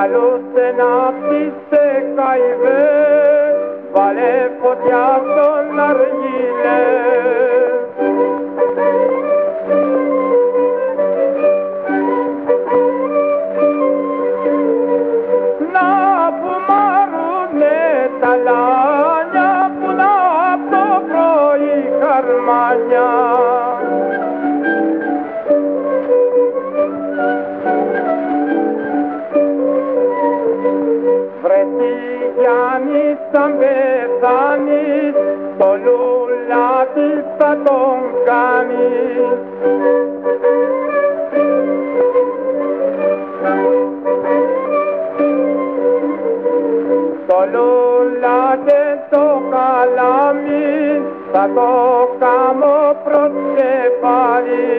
άλλωστε να πείστε καηδέ, βάλε φωτιά στον αργύλε. Να φουμάρουνε τα λάνια που να απ' το πρωί χαρμάνια. Γιάννης αν πεθάνεις, το λουλάτης θα τον κάνεις. Το λουλάτε το καλάμι, θα το κάμω προς κεφάλι.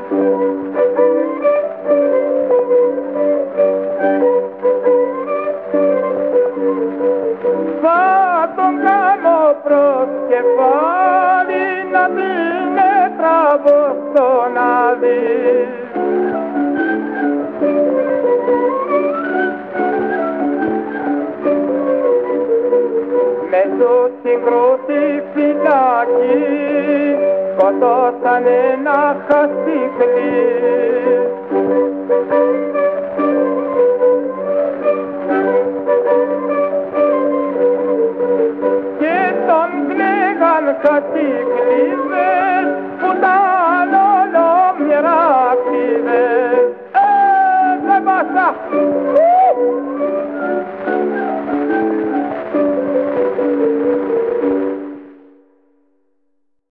Προς κεφάλι να την τραβώ στον άδει. Μες στο συγκρούτη φυλάκι σκοτώσαν ένα χαστικλί. Χαστίκλι